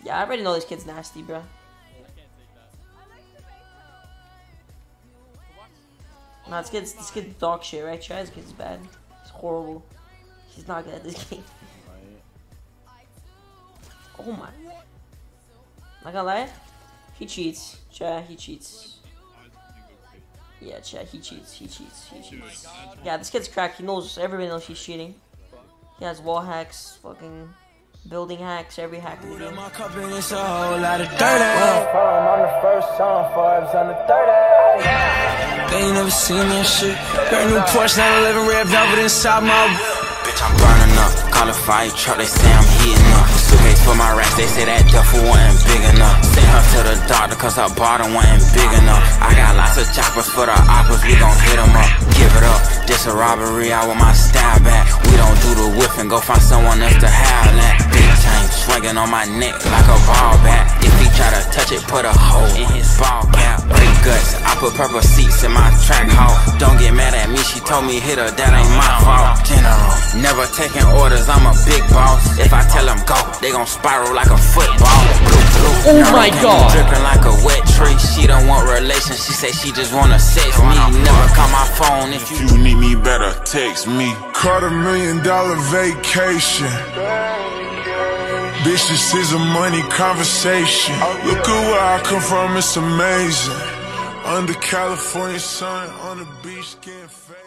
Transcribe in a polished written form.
Yeah, I already know this kid's nasty, bro. Nah, this kid's dog shit, right? Chaz, this kid's bad. He's horrible. He's not good at this game. Oh my. Not gonna lie, he cheats. Chad, he cheats. Yeah, Chad, he cheats. He cheats. Yeah, this kid's cracked. He knows. Everybody knows he's cheating. He has wall hacks, fucking building hacks, every hack in the game. My cup and it's a whole lot of dirt. I'm the first song, Forbes on the 30. They ain't never seen that shit. Brand new Porsche 911 red velvet inside my whip. Bitch, I'm burning up. Call a fire truck, they say I'm heating up. Suitcase for my racks, they say that duffel wasn't big enough. Sent her to the doctor cause her bottom wasn't big enough. I got lots of choppers for the oppas, we gon' hit them up. Give it up, this a robbery, I want my style back. We don't do the whiff and go find someone else to have that. Big chain swinging on my neck like a ball bat. If he try to touch it, put a hole in his ball cap. Big guts, I put purple seats in my track hole. Don't get mad at me, she told me hit her, that ain't my fault. General, never taking orders, I'm a big boss. If I tell them go, they gon' spiral like a football. Oh my god. Dripping like a wet tree. She don't want relations, she say she just wanna sex me. Never call my phone if you need me, better text me. Caught $1 million vacation. Bitch, this is a money conversation. Look at where I come from, it's amazing. Under California sun, on the beach, getting faded.